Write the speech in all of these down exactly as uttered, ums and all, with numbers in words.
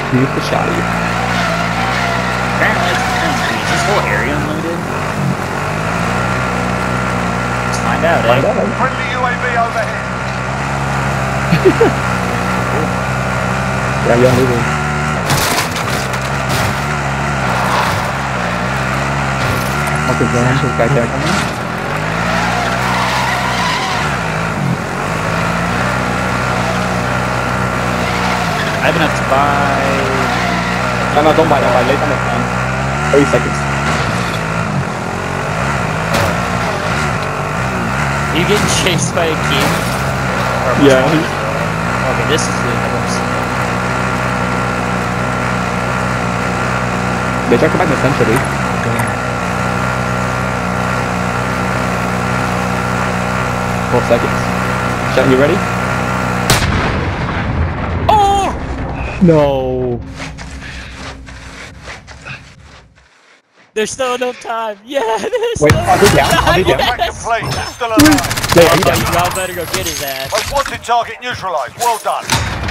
Use the shotty. Apparently, is this whole area unlimited? Let's find out, eh? Find out. Friendly U A V overhead. Yeah, you're moving. Okay, then this guy there coming. I have enough to buy. No, no, don't buy, don't buy. Late on the time. thirty seconds. You getting chased by a king? Yeah. Okay, this is really close. They try to come back essentially. Four seconds. Shot, you ready? Oh! No. There's still enough time. Yeah, there's Wait, still I'll be down. I'll be down. Mission complete. Still alive. Yeah, I'm down. Y'all better go get his ass. Most wanted target neutralized. Well done.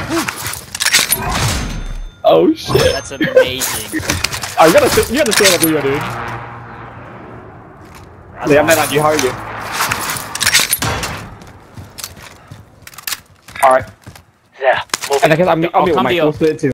Oh shit. That's amazing. Oh, you gotta, you gotta stand up, dude. Yeah, man, you. How are you? Alright. Yeah. And I guess I'm, I'll I'll be with come my to you. full split too.